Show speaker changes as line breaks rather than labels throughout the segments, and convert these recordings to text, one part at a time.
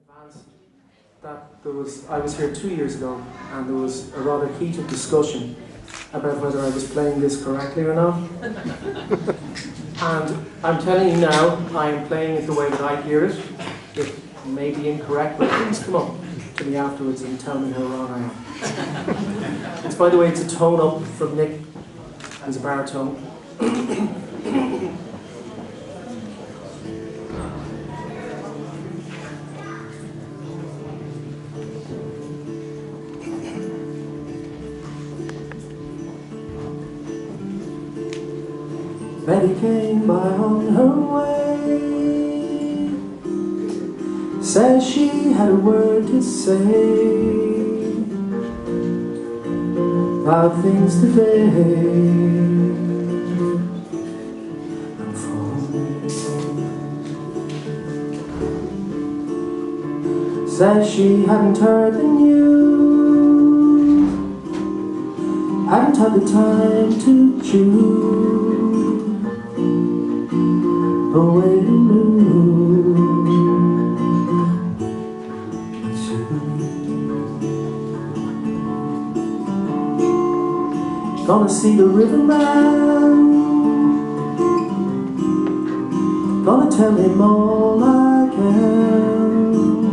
That I was here 2 years ago, and there was a rather heated discussion about whether I was playing this correctly or not. And I'm telling you now, I am playing it the way that I hear it. It may be incorrect, but please come up to me afterwards and tell me how wrong I am. It's, by the way, it's a tone up from Nick, who's a baritone. Betty came by on her way, says she had a word to say about things today. And for me, says she hadn't heard the news, hadn't had the time to choose a way to lose. Gonna see the riverman, gonna tell him all I can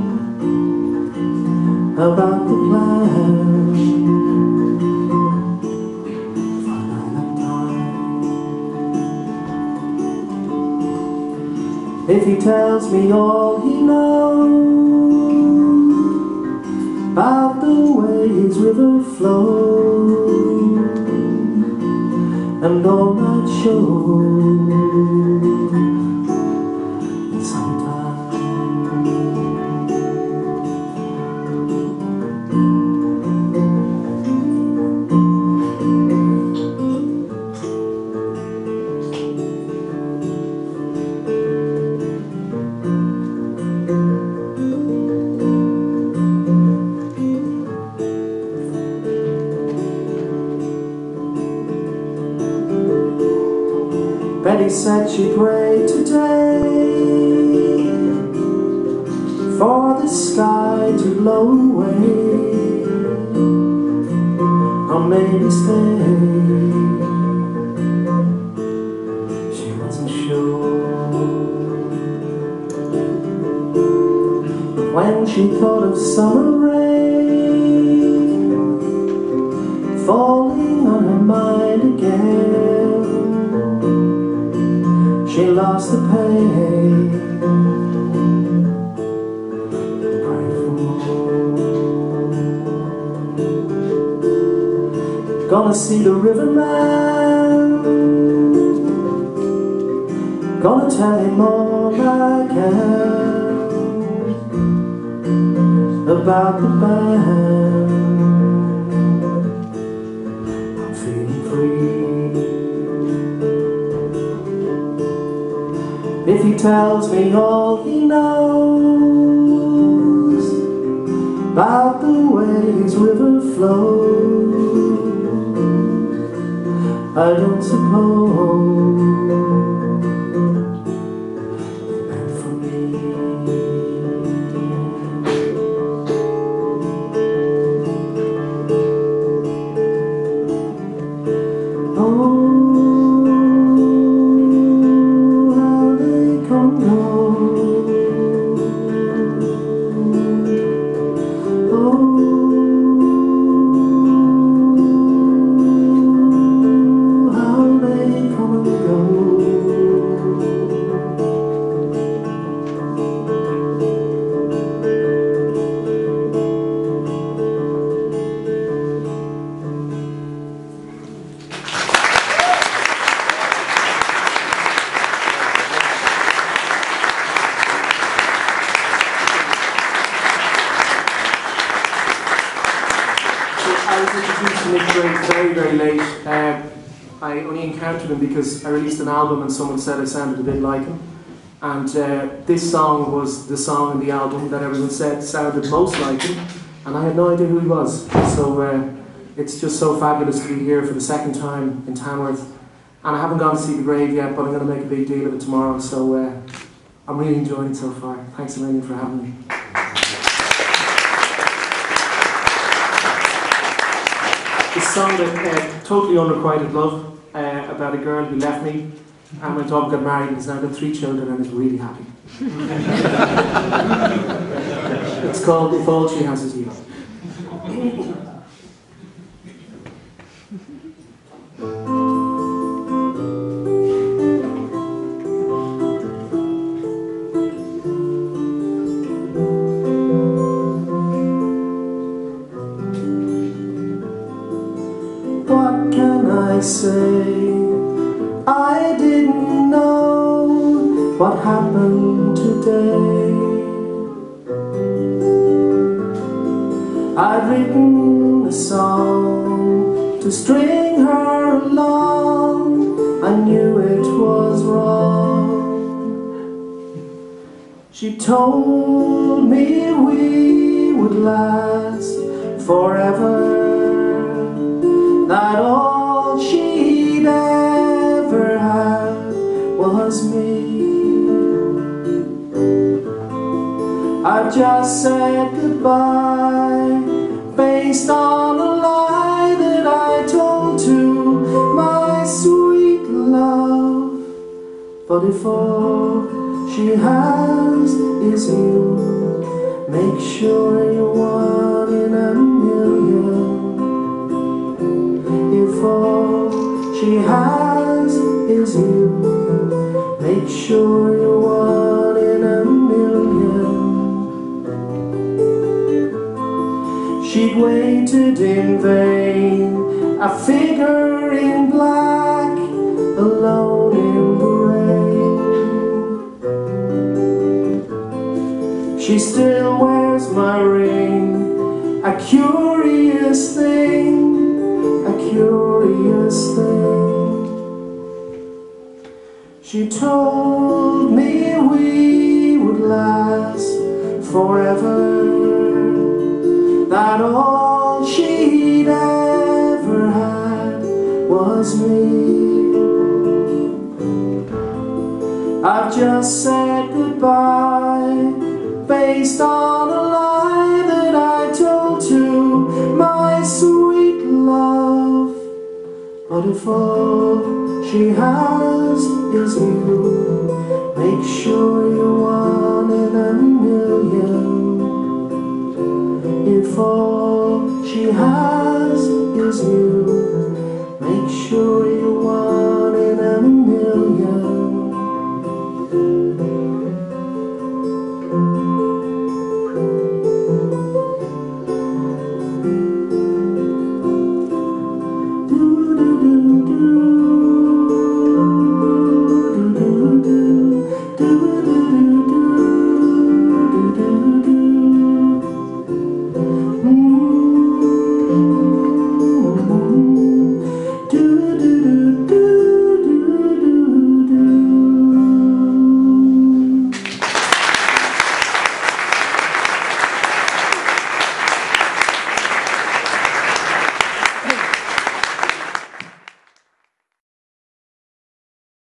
about the plan. If he tells me all he knows about the way his river flows and all that shows in summertime. Betty said she prayed today for the sky to blow away or maybe stay. She wasn't sure. When she thought of summer rain falling on her mind again, she lost the pain. Pray for more. Gonna see the riverman, gonna tell him all I can about the band. I'm feeling free. If he tells me all he knows about the way his river flows, I don't suppose he meant for me. Oh, I was introduced to Nick very, very late. I only encountered him because I released an album and someone said I sounded a bit like him. And this song was the song in the album that everyone said sounded most like him. And I had no idea who he was. So it's just so fabulous to be here for the second time in Tanworth. And I haven't gone to see the grave yet, but I'm going to make a big deal of it tomorrow. So I'm really enjoying it so far. Thanks a million for having me. song that totally unrequited love, about a girl who left me and went off and got married and has now got 3 children and is really happy. It's called If All She Has Is You. What can I say? I didn't know what happened today. I'd written a song to string her along. I knew it was wrong. She told me we would last forever, that all she'd ever had was me. I just said goodbye based on a lie that I told to my sweet love. But if all she has is you, make sure you're one in a million. If all she has is you, make sure you're one in a million. She'd waited in vain, a figure in black, alone in the rain. She still wears my ring, a curious thing, a curious thing. She told me we would last forever, that all she'd ever had was me. I've just said goodbye based on a lie that I told to my sweet love. But if all she has is you, make sure you